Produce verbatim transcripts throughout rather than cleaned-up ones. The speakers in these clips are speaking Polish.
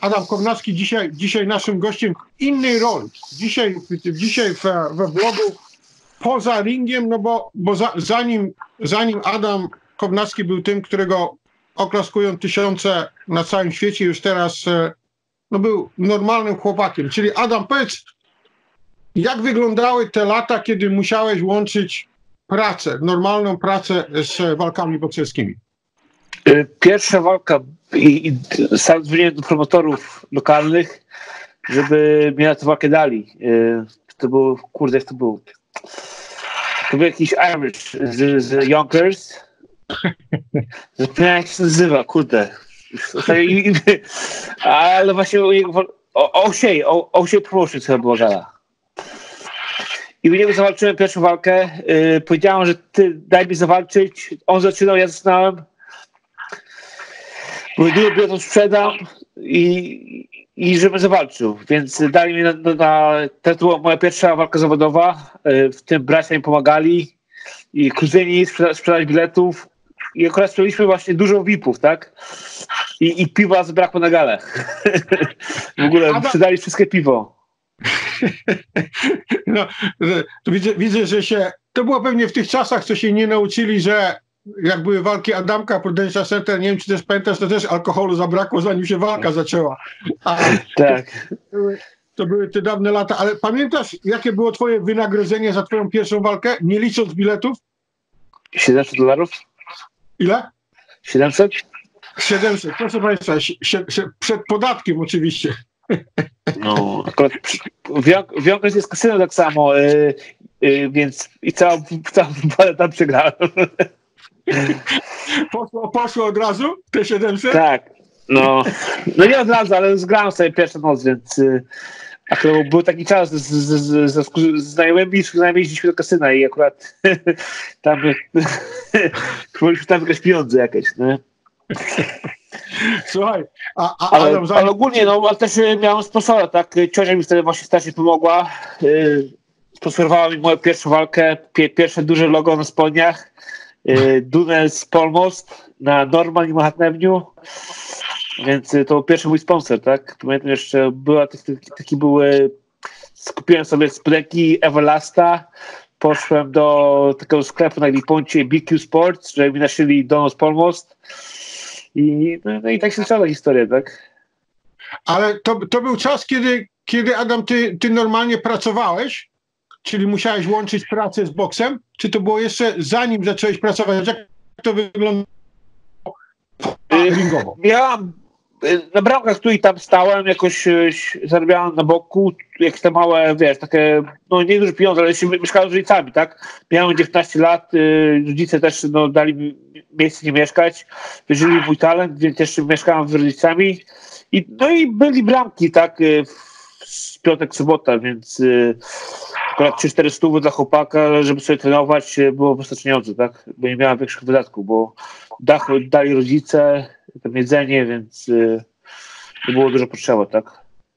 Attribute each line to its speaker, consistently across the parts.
Speaker 1: Adam Kownacki dzisiaj, dzisiaj naszym gościem w innej roli. Dzisiaj, dzisiaj w, we vlogu poza ringiem, no bo, bo za, zanim, zanim Adam Kownacki był tym, którego oklaskują tysiące na całym świecie, już teraz no, był normalnym chłopakiem. Czyli Adam, powiedz, jak wyglądały te lata, kiedy musiałeś łączyć pracę, normalną pracę z walkami bokserskimi?
Speaker 2: Pierwsza walka i, i sam dzwoniłem do promotorów lokalnych, żeby mnie na tę walkę dali. To było, kurde, jak to było? To był jakiś Irish z, z Yonkers. Zapomniałem, jak się nazywa, kurde. Ale właśnie O'Shea, O'Shea Promotions chyba była gala. I u niego zawalczyłem pierwszą walkę. Yy, powiedziałem, że ty daj mi zawalczyć. On zaczynał, ja zaczynałem. Mówię, dużo biletów sprzedam i, i żebym zawalczył. Więc dali mi na, na, na to była moja pierwsza walka zawodowa. Yy, w tym bracia mi pomagali. I kuzyni sprzeda, sprzedać biletów. I akurat sprzedaliśmy właśnie dużo V I P-ów, tak? I, i piwa zabrakło na galę. W ogóle sprzedali wszystkie piwo.
Speaker 1: No, to widzę, widzę, że się, to było pewnie w tych czasach, co się nie nauczyli, że jak były walki Adamka Prudential Center, nie wiem, czy też pamiętasz, to też alkoholu zabrakło, zanim się walka zaczęła. A
Speaker 2: tak.
Speaker 1: To były, to były te dawne lata, ale pamiętasz, jakie było twoje wynagrodzenie za twoją pierwszą walkę, nie licząc biletów?
Speaker 2: siedemset dolarów?
Speaker 1: Ile?
Speaker 2: siedemset?
Speaker 1: siedemset, proszę państwa, przed podatkiem oczywiście.
Speaker 2: No, akurat w Yonkers jest kasyno tak samo, yy, yy, więc i całą, całą walę tam przegrałem.
Speaker 1: Poszło, poszło od razu te siedemset?
Speaker 2: Tak, no, no nie od razu, ale zgrałem sobie pierwszą noc, więc yy, akurat był taki czas z, z, z, z, z znajomymi, znajomymi jeździliśmy do kasyna i akurat tam próbowaliśmy tam wygrać pieniądze jakieś, nie?
Speaker 1: Słuchaj, a, a,
Speaker 2: ale,
Speaker 1: Adam,
Speaker 2: ale ogólnie, no, ale też miałem sponsora, tak, ciocia mi wtedy właśnie strasznie pomogła, yy, sponsorowała mi moją pierwszą walkę, pie, pierwsze duże logo na spodniach, yy, Dunes Polmost na Norman i Manhattan Avenue, więc yy, to był pierwszy mój sponsor, tak, pamiętam jeszcze, była, taki, taki były, skupiłem sobie spodenki Everlasta, poszłem do takiego sklepu na Liponcie B Q Sports, żeby mi naszyli Dunes Polmost. I, no, no i tak się zaczęła historia, tak?
Speaker 1: Ale to, to był czas, kiedy, kiedy Adam, ty, ty normalnie pracowałeś? Czyli musiałeś łączyć pracę z boksem? Czy to było jeszcze zanim zacząłeś pracować? Jak to wyglądało ringowo?
Speaker 2: Ja na bramkach tu i tam stałem, jakoś zarabiałem na boku, jakieś te małe, wiesz, takie, no nie duże pieniądze, ale się mieszkałem z rodzicami, tak? Miałem dziewiętnaście lat, rodzice też no, dali mi miejsce nie mieszkać, wierzyli w mój talent, więc też mieszkałem z rodzicami i no i byli bramki, tak, w piątek, sobota, więc akurat trzy cztery stówy dla chłopaka, żeby sobie trenować, było wystarczające, tak? Bo nie miałem większych wydatków, bo dach dali rodzice, tam jedzenie, więc nie było dużo potrzeba, tak?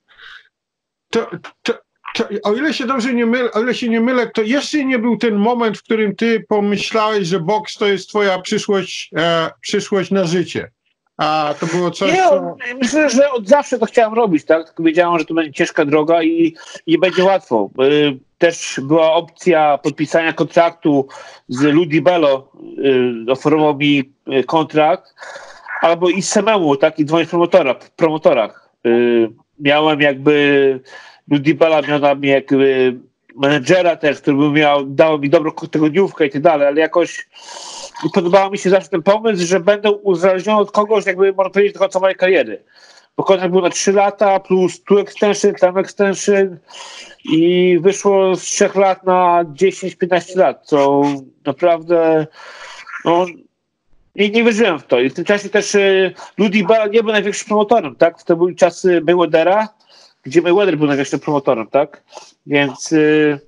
Speaker 1: To, to, to, o ile się dobrze nie mylę, o ile się nie mylę, to jeszcze nie był ten moment, w którym ty pomyślałeś, że boks to jest twoja przyszłość, e, przyszłość na życie. A to było coś,
Speaker 2: nie,
Speaker 1: co...
Speaker 2: Myślę, że od zawsze to chciałem robić, tak? Tylko wiedziałem, że to będzie ciężka droga i nie będzie łatwo. Też była opcja podpisania kontraktu z Ludi Bello, oferował mi kontrakt, albo i samemu, tak? I dzwonić promotora, w promotorach. Miałem jakby, Ludi Bella miał na mnie jakby menedżera też, który by miał, dał mi dobrą tygodniówkę i tak dalej, ale jakoś i podobał mi się zawsze ten pomysł, że będę uzależniony od kogoś, jakby można powiedzieć, do końca mojej kariery. Bo kontrakt był na trzy lata, plus tu extension, tam extension i wyszło z trzech lat na dziesięć piętnaście lat, co naprawdę no, nie, nie wierzyłem w to. I w tym czasie też y, Ludi Bella nie był największym promotorem, tak? To były czasy Mayweathera, gdzie Mayweather był największym promotorem, tak? Więc y,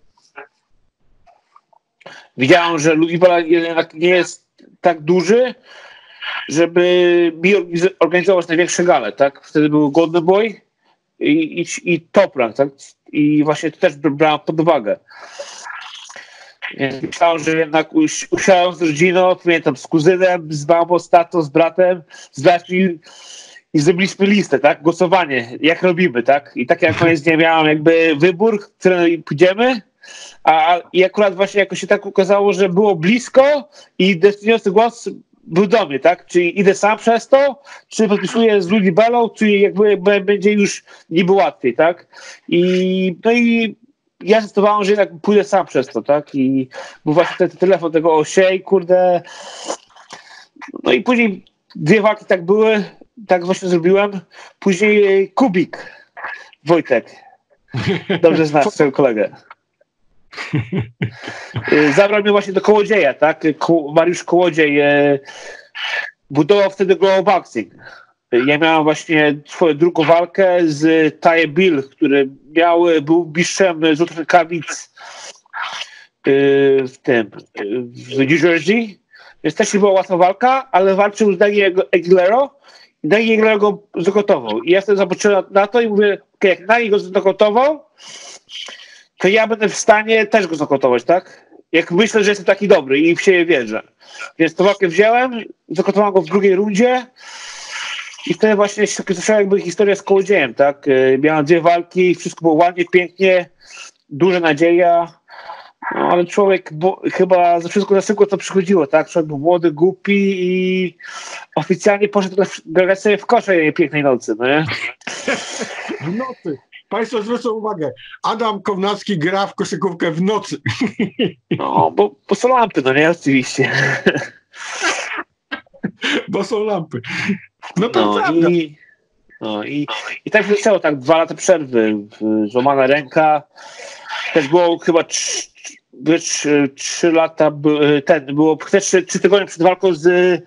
Speaker 2: widziałem, że Ludi Bella jednak nie jest tak duży, żeby mi organizować największe gale, tak? Wtedy był Golden Boy i, i, i Top Rank, tak? I właśnie to też brałem pod uwagę. Więc myślałem, że jednak usi usiadłem z rodziną, pamiętam, z kuzynem, z mamą, z tatą, z bratem, z braćmi i zrobiliśmy listę, tak, głosowanie, jak robimy, tak, i tak jak koniec dnia miałem jakby wybór, w który pójdziemy, a i akurat właśnie jakoś się tak okazało, że było blisko i decydujący głos był do mnie, tak, czyli idę sam przez to, czy podpisuję z Rudy Bello, czy jakby będzie już niby łatwiej, tak, i no i ja zdecydowałem, że jednak pójdę sam przez to, tak, i był właśnie ten telefon tego Osiej, kurde, no i później dwie walki tak były, tak właśnie zrobiłem, później Kubik, Wojtek, dobrze znasz swojego kolegę. Zabrał mnie właśnie do Kołodzieja, tak? Ko- Mariusz Kołodziej e, budował wtedy Global Boxing. Ja miałem właśnie swoją drugą walkę z Ty Bill, który miał, był mistrzem złotych rękawic e, w tym, w New Jersey. Więc też nie była łatwa walka, ale walczył z Danny Aguilera i Danny Aguilera go zakotował. I ja wtedy zobaczyłem na to i mówię, okay, jak Danny go zakotował, to ja będę w stanie też go zakotować, tak? Jak myślę, że jestem taki dobry i w siebie wierzę. Więc tą walkę wziąłem, zakotowałem go w drugiej rundzie i wtedy właśnie się zaczęła jakby historia z Kołodziejem, tak? Miałem dwie walki, wszystko było ładnie, pięknie, duża nadzieja, no, ale człowiek bo, chyba za wszystko za szybko to przychodziło, tak? Człowiek był młody, głupi i oficjalnie poszedł grać sobie w kosze pięknej nocy, no nie?
Speaker 1: W nocy. Państwo zwrócą uwagę, Adam Kownacki gra w koszykówkę w nocy.
Speaker 2: No, bo, bo są lampy, no nie? Oczywiście.
Speaker 1: Bo są lampy. No to
Speaker 2: no,
Speaker 1: prawda.
Speaker 2: I, no i, i tak się zaczęło, tak dwa lata przerwy, złamana ręka. Też było chyba trzy, trzy, trzy lata, ten, było trzy, trzy tygodnie przed walką z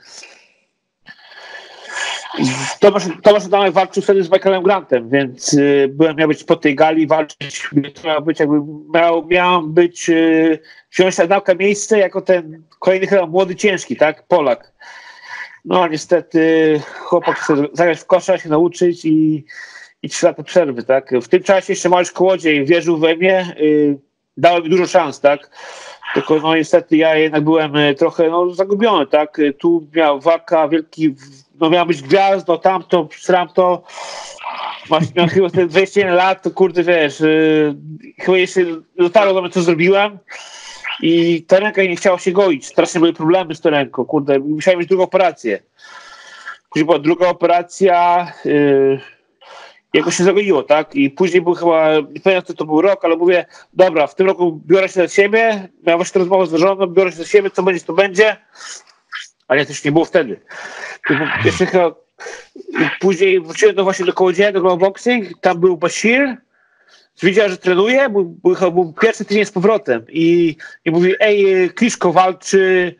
Speaker 2: Tomasz, Tomasz Adamek walczył wtedy z Michaelem Grantem, więc y, byłem, miał być po tej gali walczyć, miał być jakby, miał, miałem być, y, wziąć Adamka miejsce jako ten kolejny chyba młody, ciężki, tak, Polak. No niestety chłopak chce zagrać w kosza, się nauczyć i, i trzy lata przerwy, tak. W tym czasie jeszcze Mariusz Kołodziej wierzył we mnie, y, dał mi dużo szans, tak. Tylko no niestety ja jednak byłem trochę no, zagubiony, tak. Tu miał walka wielki, no miał być gwiazdą, tamto, tamto. Miałem chyba te dwadzieścia jeden lat, to kurde wiesz, yy, chyba jeszcze dotarło do mnie, co zrobiłem i ta ręka nie chciała się goić. Strasznie były problemy z tą ręką, kurde, musiałem mieć drugą operację. Później była druga operacja, yy, jakoś się zagoiło, tak? I później był chyba, nie pamiętam, co to był rok, ale mówię, dobra, w tym roku biorę się za siebie, miałem właśnie rozmowę z żoną, biorę się za siebie, co będzie, to będzie, ale to już nie było wtedy. Jeszcze chyba, później wróciłem do właśnie do Kołodzieja, do Global Boxing, tam był Bashir, widział, że trenuje, był, był, był pierwszy tydzień z powrotem i, i mówi, ej, Kliszko walczy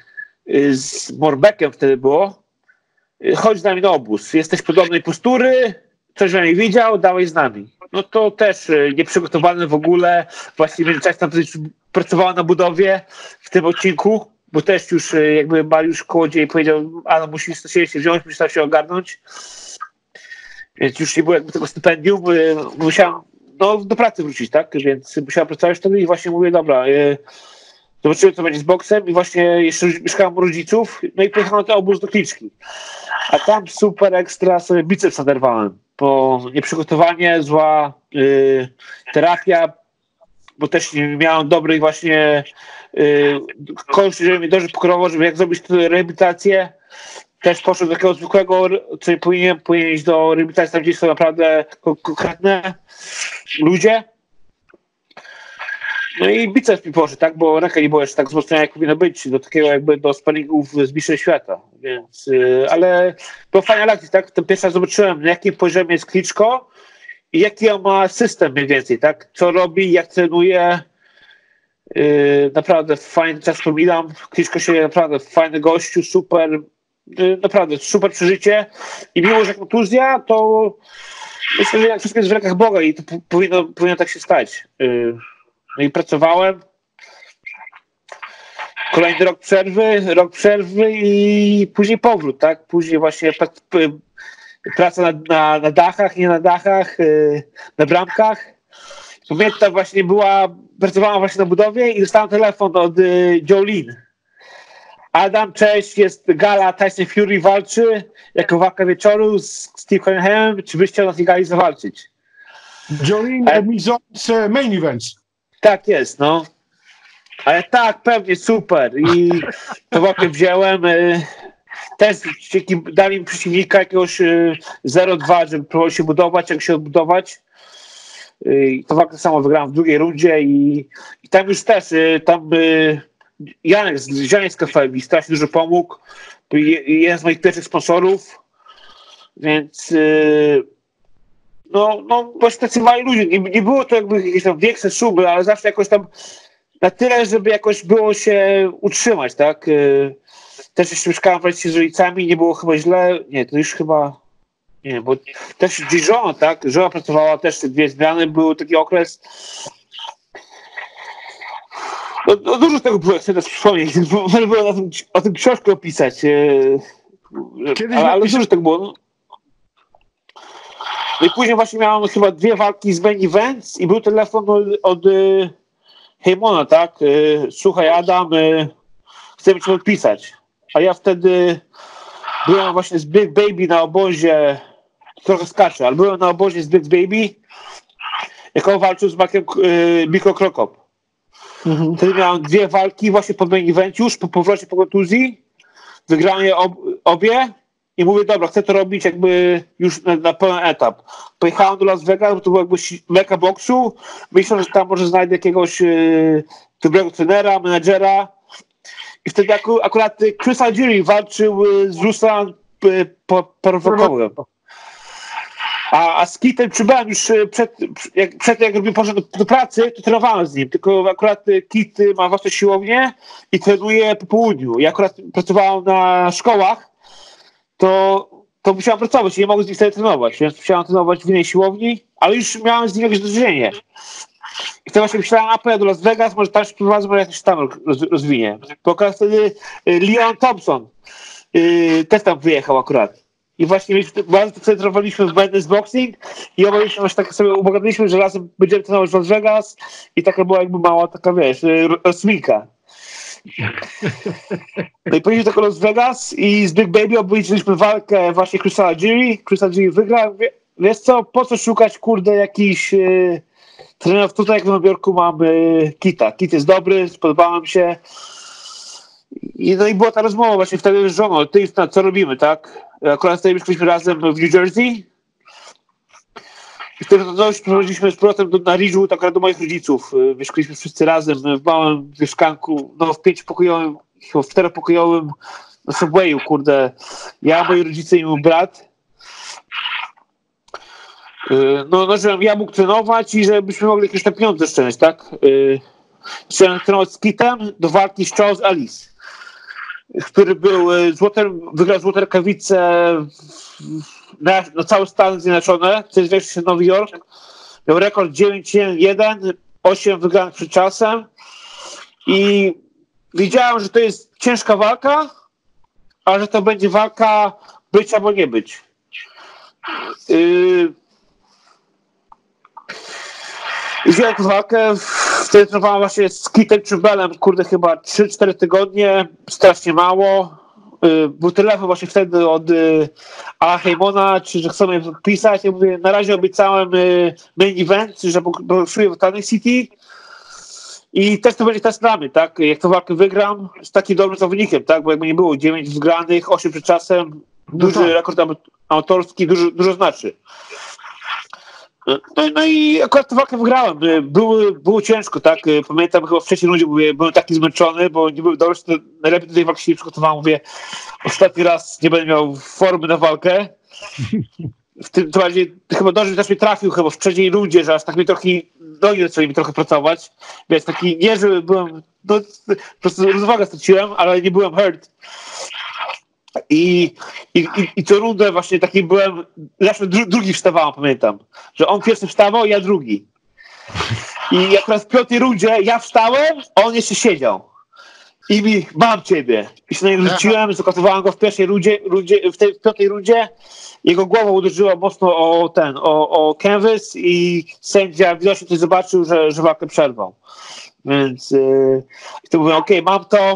Speaker 2: z Morbekiem wtedy było, chodź z nami na obóz, jesteś podobnej postury, coś że nie widział, dałeś z nami. No to też nieprzygotowany w ogóle, właśnie w międzyczasie tam pracowała na budowie w tym odcinku, bo też już jakby Mariusz Kołodziej powiedział, a no musisz się wziąć, musisz się ogarnąć. Więc już nie było jakby tego stypendium, musiałem no, do pracy wrócić, tak? Więc musiałem pracować wtedy i właśnie mówię, dobra, zobaczymy, co będzie z boksem i właśnie jeszcze mieszkałem u rodziców, no i pojechałem na ten obóz do Kliczki. A tam super ekstra sobie biceps naderwałem, bo nieprzygotowanie, zła y, terapia, bo też nie miałem dobrej właśnie y, kogoś, żeby mnie dobrze pokierował, żeby jak zrobić tę rehabilitację. Też poszedł do takiego zwykłego, co powinien, powinien iść do rehabilitacji, tam gdzie są naprawdę konkretne ludzie. No i biceps mi poszedł, tak, bo ręka nie była jeszcze tak wzmocniona, jak powinno być, do takiego jakby do sparingów z mistrzem świata, więc, yy, ale to fajna lekcja, tak, to pierwszy raz zobaczyłem, na jakim poziomie jest Kliczko i jaki on ma system mniej więcej, tak, co robi, jak trenuje, yy, naprawdę fajny czas wspominam, Kliczko się naprawdę fajny gościu, super, yy, naprawdę super przeżycie i mimo, że kontuzja, to myślę, że jak wszystko jest w rękach Boga i to powinno, powinno tak się stać. Yy. No i pracowałem. Kolejny rok przerwy, rok przerwy i później powrót, tak? Później właśnie praca na, na, na dachach, nie na dachach, na bramkach. Pamiętam właśnie była, pracowałam właśnie na budowie i dostałem telefon od Jolene. Adam, cześć, jest gala, Tyson Fury walczy jako walka wieczoru z Steve Cunningham, czy byś chciał na tej gali zawalczyć?
Speaker 1: Join
Speaker 2: Ale...
Speaker 1: Mizon's Main Events.
Speaker 2: Tak jest, no. Ale tak, pewnie, super. I to walkę wziąłem. Y, też dali mi przeciwnika jakiegoś y, zero dwa, żeby próbował się budować, jak się odbudować. Y, to walkę samo wygrałem w drugiej rundzie i, i tam już też, y, tam y, Janek, Janek z K F M strasznie dużo pomógł. Jeden z moich pierwszych sponsorów. Więc y, no, no właśnie tacy mali ludzie. Nie, nie było to jakby jakieś tam większe szumy, ale zawsze jakoś tam na tyle, żeby jakoś było się utrzymać, tak? Też jeszcze mieszkałem wreszcie z rodzicami, nie było chyba źle. Nie, to już chyba... Nie, bo też gdzieś żona, tak? Żona pracowała też te dwie zmiany, był taki okres. No, no dużo tego było, chcę też przypomnieć. Można było o tym, o tym książkę opisać. Ale, ale dużo tego było. No. No i później właśnie miałem chyba dwie walki z main events i był telefon od, od Heymona, tak? Słuchaj, Adam, chcemy cię podpisać. A ja wtedy byłem właśnie z Big Baby na obozie, trochę skaczę, ale byłem na obozie z Big Baby, jak on walczył z Markiem Mikro Krokop. Mhm. Wtedy miałem dwie walki właśnie po main evencie, już po powrocie po kontuzji. Wygrałem je ob, obie i mówię, dobra, chcę to robić jakby już na, na pełen etap. Pojechałem do Las Vegas, bo to było jakby meka boksu. Myślałem, że tam może znajdę jakiegoś yy, dobrego trenera, menadżera. I wtedy aku, akurat Chris Algieri walczył z Ruslan Parwakowem. A, a z Kitem przybyłem już przed, jak, przed jak poszedł do, do pracy, to trenowałem z nim. Tylko akurat Kit ma własną siłownię i trenuje po południu. Ja akurat pracowałem na szkołach, to, to musiałem pracować i nie mogłem z nim wtedy trenować. Więc musiałem trenować w innej siłowni, ale już miałem z nim jakieś doświadczenie. I wtedy właśnie myślałem, a pojadę do Las Vegas, może tam się prowadzę, może jakoś tam roz, rozwinie. Bo akurat wtedy Leon Thompson yy, też tam wyjechał akurat. I właśnie bardzo centrowaliśmy w Madness Boxing i obawialiśmy, że tak sobie umawialiśmy, że razem będziemy trenować w Las Vegas i taka była jakby mała taka, wiesz, rozminka. No i pojechaliśmy do Las Vegas i z Big Baby obejrzeliśmy walkę właśnie Chrisa Algieri. Chris Algieri wygrał. Wiesz co, po co szukać, kurde, jakiś yy, trenerów tutaj, jak w Nowym Jorku mam yy, Kita. Kit jest dobry, spodobał mi się. I, no i była ta rozmowa właśnie wtedy z żoną, ty, co robimy, tak? Akurat wtedy mieszkaliśmy razem w New Jersey i wtedy no, prowadziliśmy z powrotem do, na Ridgewood, akurat do moich rodziców. Mieszkaliśmy wszyscy razem w małym mieszkanku, no w pięciopokojowym, chyba w czteropokojowym na Subwayu, kurde. Ja, moi rodzice i mój brat. No, no żebym ja mógł trenować i żebyśmy mogli jakieś tam pieniądze szczęść, tak? Chciałem trenować z Kitem do walki z Charles Ellis, który był złotem, wygrał złote rękawice na, na całe Stany Zjednoczone, co jest się Nowy Jork. Miał rekord dziewięć jeden, osiem wygranych przed czasem i wiedziałem, że to jest ciężka walka, a że to będzie walka być albo nie być. Yy... Wziąłem tę walkę, wtedy trenowałem właśnie z Kitem Chimbelem, kurde, chyba trzy cztery tygodnie, strasznie mało. Był telefon właśnie wtedy od Ala Heymona, czy że chcą mnie podpisać. Ja mówię, na razie obiecałem main event, że boksuję w Atlantic City i też to będzie test dla mnie, tak? Jak tę walkę wygram z takim dobrym zawodnikiem, tak? Bo jakby nie było dziewięć wygranych, osiem przed czasem, duży no tak. rekord amatorski, dużo, dużo znaczy. No, no i akurat tę walkę wygrałem. Było, było ciężko, tak? Pamiętam chyba w trzeciej rundzie mówię, byłem taki zmęczony, bo nie byłem dobrze, to najlepiej do tej walki się nie przygotowałem. Mówię, ostatni raz nie będę miał formy na walkę. W tym to bardziej, chyba dobrze też mnie trafił chyba w trzeciej rundzie, że aż tak mi trochę nogi zaczęli mi trochę pracować. Więc taki nie, że byłem, no, po prostu rozwagę straciłem, ale nie byłem hurt. I, i, i, i co rundę właśnie taki byłem, zawsze dru, drugi wstawałem, pamiętam, że on pierwszy wstawał, ja drugi. I akurat w piątej rundzie ja wstałem, a on jeszcze siedział. I mi, mam ciebie. I się na niego rzuciłem, zakotowałem go w pierwszej rundzie, rundzie w, tej, w piątej rundzie. Jego głowa uderzyła mocno o ten, o, o canvas i sędzia widocznie coś zobaczył, że, że walkę przerwał. Więc yy, to mówię, okej, okay, mam to.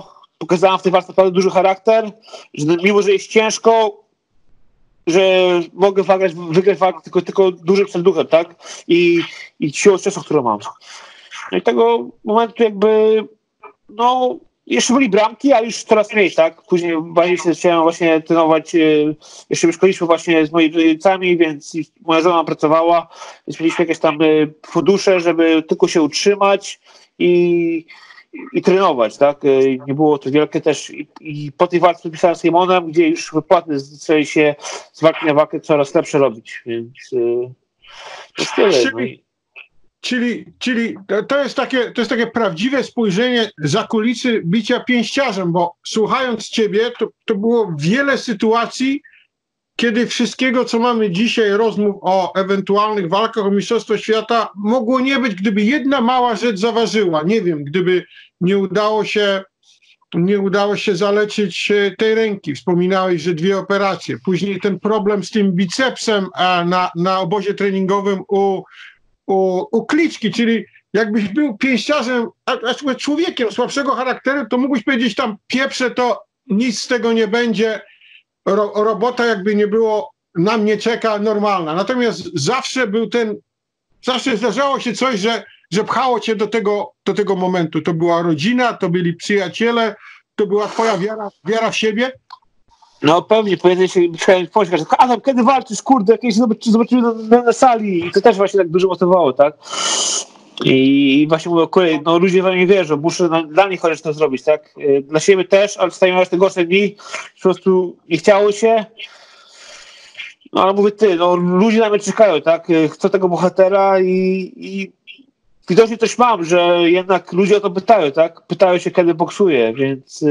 Speaker 2: pokazałem w tej walce naprawdę duży charakter, że mimo, że jest ciężko, że mogę wygrać, wygrać walkę tylko, tylko dużym serduchem, tak? I, i siłą stresu, którą mam. No i tego momentu jakby, no, jeszcze byli bramki, a już coraz mniej, tak? Później bardziej się zacząłem właśnie trenować, jeszcze mieszkaliśmy właśnie z moimi rodzicami, więc moja żona pracowała, więc mieliśmy jakieś tam fundusze, żeby tylko się utrzymać i, i trenować, tak? Nie było to wielkie też i, i po tej walce podpisałem z Simonem, gdzie już wypłaty zaczęły się z walki na walkę coraz lepsze robić, więc to jest tyle. No i...
Speaker 1: Czyli, czyli to, jest takie, to jest takie prawdziwe spojrzenie za kulisy bicia pięściarzem, bo słuchając ciebie, to, to było wiele sytuacji, kiedy wszystkiego, co mamy dzisiaj, rozmów o ewentualnych walkach o Mistrzostwo Świata, mogło nie być, gdyby jedna mała rzecz zaważyła. Nie wiem, gdyby nie udało się, nie udało się zaleczyć tej ręki. Wspominałeś, że dwie operacje. Później ten problem z tym bicepsem na, na obozie treningowym u U, u Kliczki, czyli jakbyś był pięściarzem, a, a człowiekiem słabszego charakteru, to mógłbyś powiedzieć tam pieprze, to nic z tego nie będzie, Ro, robota jakby nie było, na mnie czeka normalna. Natomiast zawsze był ten, zawsze zdarzało się coś, że, że pchało cię do tego, do tego momentu. To była rodzina, to byli przyjaciele, to była twoja wiara, wiara w siebie.
Speaker 2: No pewnie, powiedzmy się, poczekać, Adam, kiedy walczysz, kurde, jakieś zobaczymy na, na, na sali i to też właśnie tak dużo motywowało, tak? I właśnie mówię, kurde, no ludzie we mnie wierzą, muszę na, dla nich chociaż to zrobić, tak? Dla siebie też, ale wstają te gorsze dni, po prostu nie chciało się, no ale mówię, ty, no ludzie na mnie czekają, tak? Chcę tego bohatera i, i widocznie coś mam, że jednak ludzie o to pytają, tak? Pytają się, kiedy boksuję, więc...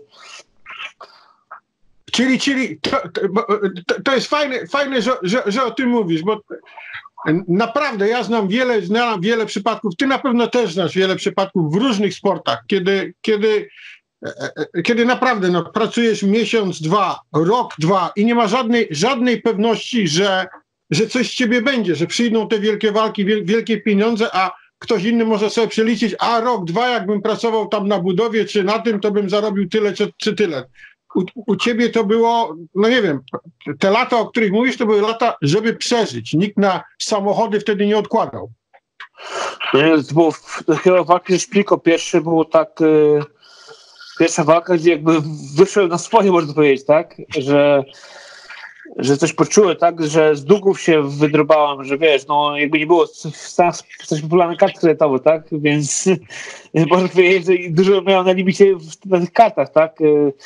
Speaker 1: Czyli, czyli to, to, to jest fajne, fajne że, że, że o tym mówisz, bo naprawdę ja znam wiele, znam wiele przypadków, ty na pewno też znasz wiele przypadków w różnych sportach, kiedy, kiedy, kiedy naprawdę no, pracujesz miesiąc, dwa, rok, dwa i nie ma żadnej, żadnej pewności, że, że coś z ciebie będzie, że przyjdą te wielkie walki, wielkie pieniądze, a ktoś inny może sobie przeliczyć, a rok, dwa, jakbym pracował tam na budowie czy na tym, to bym zarobił tyle czy, czy tyle. U, u ciebie to było, no nie wiem, te lata, o których mówisz, to były lata, żeby przeżyć. Nikt na samochody wtedy nie odkładał.
Speaker 2: To było chyba walki ze Szpilką. Pierwszy było tak, y, pierwsza walka, gdzie jakby wyszłem na swoje, można powiedzieć, tak, że, że coś poczułem, tak, że z długów się wydrobałem, że wiesz, no jakby nie było w Stanach coś popularne karty kredytowe, tak, więc można powiedzieć, że dużo miałem na limicie na tych kartach, tak.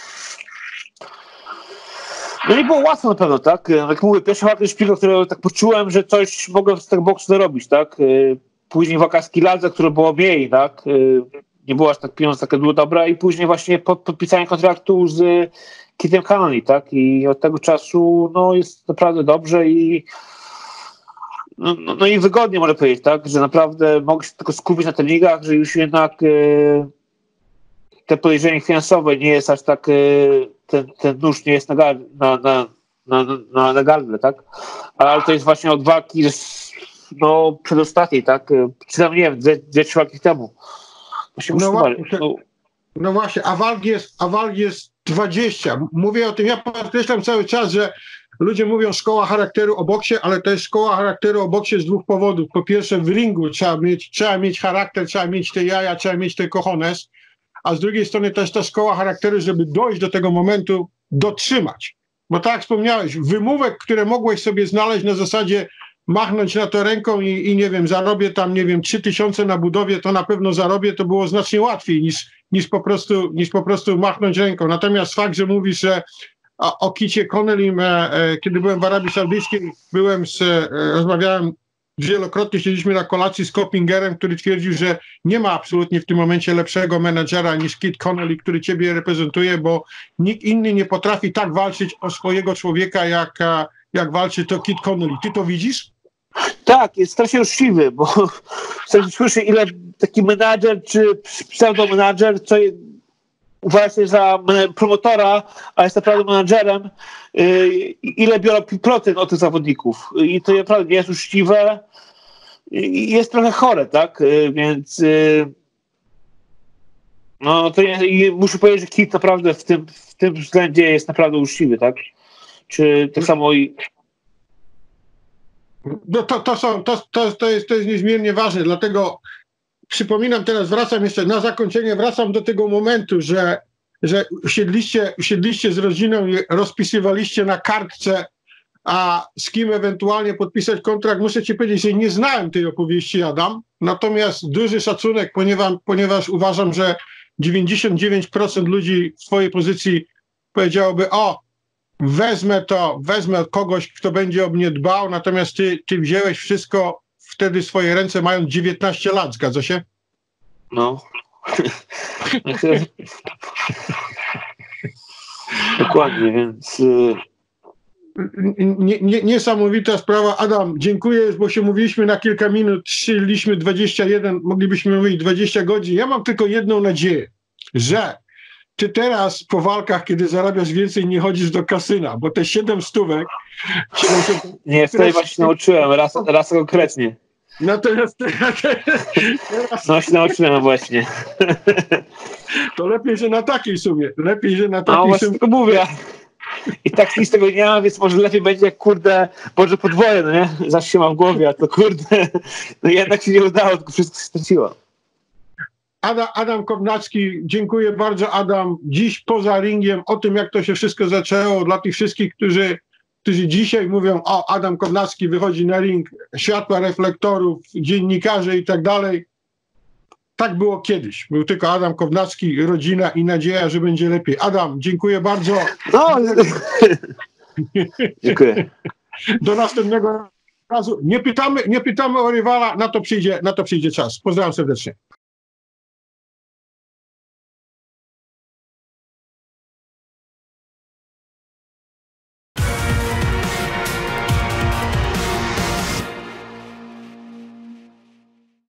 Speaker 2: No nie było łatwo na pewno, tak? Jak mówię, pierwsza walka z Szpilką, którą tak poczułem, że coś mogłem z tego boksu zarobić, tak? Później walka z Kiladze, która było mniej, tak? Nie była aż tak pieniądze takie było dobra i później właśnie pod, podpisanie kontraktu z Kitem Connolly, tak? I od tego czasu, no jest naprawdę dobrze i no, no, no i wygodnie można powiedzieć, tak? Że naprawdę mogę się tylko skupić na treningach, że już jednak e, te podejrzenie finansowe nie jest aż tak, e, ten, ten nóż nie jest na, gar, na, na, na, na, na gardle, tak? Ale to jest właśnie od walki no, przedostatniej, tak? Czy tam, nie wiem, dwie, dwie trzy walki temu.
Speaker 1: No właśnie, no. no właśnie, a walk jest, a walk jest dwadzieścia. Mówię o tym, ja podkreślam cały czas, że ludzie mówią szkoła charakteru o boksie, ale to jest szkoła charakteru o boksie z dwóch powodów. Po pierwsze, w ringu trzeba mieć, trzeba mieć charakter, trzeba mieć te jaja, trzeba mieć te cojones, a z drugiej strony też ta szkoła charakteru, żeby dojść do tego momentu, dotrzymać. Bo tak jak wspomniałeś, wymówek, które mogłeś sobie znaleźć na zasadzie machnąć na to ręką i, i nie wiem, zarobię tam, nie wiem, trzy tysiące na budowie, to na pewno zarobię, to było znacznie łatwiej niż, niż, po, prostu, niż po prostu machnąć ręką. Natomiast fakt, że mówisz, że o, o Kicie Connollym, e, e, kiedy byłem w Arabii Saudyjskiej, byłem z, e, rozmawiałem wielokrotnie, siedzieliśmy na kolacji z Kopingerem, który twierdził, że nie ma absolutnie w tym momencie lepszego menadżera niż Kit Connolly, który ciebie reprezentuje, bo nikt inny nie potrafi tak walczyć o swojego człowieka, jak, jak walczy to Kit Connolly. Ty to widzisz?
Speaker 2: Tak, jest strasznie uczciwy, bo słyszę, ile taki menadżer czy pseudo-menadżer, co uważa się za promotora, a jest naprawdę menadżerem, ile biorą procent od tych zawodników. I to naprawdę nie jest uczciwe i jest trochę chore, tak? Więc No to ja, i muszę powiedzieć, że Kit naprawdę w tym, w tym względzie jest naprawdę uczciwy, tak? Czy tak samo i...
Speaker 1: No to, to, są, to, to, to, jest, to jest niezmiernie ważne, dlatego przypominam teraz, wracam jeszcze na zakończenie, wracam do tego momentu, że, że usiedliście, usiedliście z rodziną i rozpisywaliście na kartce, a z kim ewentualnie podpisać kontrakt. Muszę ci powiedzieć, że nie znałem tej opowieści, Adam, natomiast duży szacunek, ponieważ, ponieważ uważam, że dziewięćdziesiąt dziewięć procent ludzi w twojej pozycji powiedziałoby, o, wezmę to, wezmę kogoś, kto będzie o mnie dbał, natomiast ty, ty wzięłeś wszystko wtedy w swoje ręce, mając dziewiętnaście lat, zgadza się?
Speaker 2: No. Dokładnie, więc...
Speaker 1: Nie, nie, niesamowita sprawa. Adam, dziękuję, bo się mówiliśmy na kilka minut, szliśmy dwadzieścia jeden, moglibyśmy mówić dwadzieścia godzin. Ja mam tylko jedną nadzieję, że ty teraz po walkach, kiedy zarabiasz więcej, nie chodzisz do kasyna, bo te siedem stówek... siedemset...
Speaker 2: Nie, wtedy właśnie nauczyłem, raz, raz konkretnie.
Speaker 1: Natomiast teraz...
Speaker 2: No się nauczyłem właśnie.
Speaker 1: To lepiej, że na takiej sumie. Lepiej, że na takiej
Speaker 2: no, właśnie
Speaker 1: sumie.
Speaker 2: tylko mówię. I tak nic z tego nie ma, więc może lepiej będzie jak, kurde, Boże podwoje, no nie? Zawsze się ma w głowie, a to kurde, no jednak się nie udało, tylko wszystko się straciło.
Speaker 1: Adam, Adam Kownacki, dziękuję bardzo, Adam. Dziś poza ringiem o tym, jak to się wszystko zaczęło, dla tych wszystkich, którzy, którzy dzisiaj mówią, o, Adam Kownacki wychodzi na ring, światła reflektorów, dziennikarze i tak dalej. Tak było kiedyś. Był tylko Adam Kownacki, rodzina i nadzieja, że będzie lepiej. Adam, dziękuję bardzo.
Speaker 2: No, dziękuję.
Speaker 1: Do następnego razu. Nie pytamy, nie pytamy o rywala, na to przyjdzie, na to przyjdzie czas. Pozdrawiam serdecznie.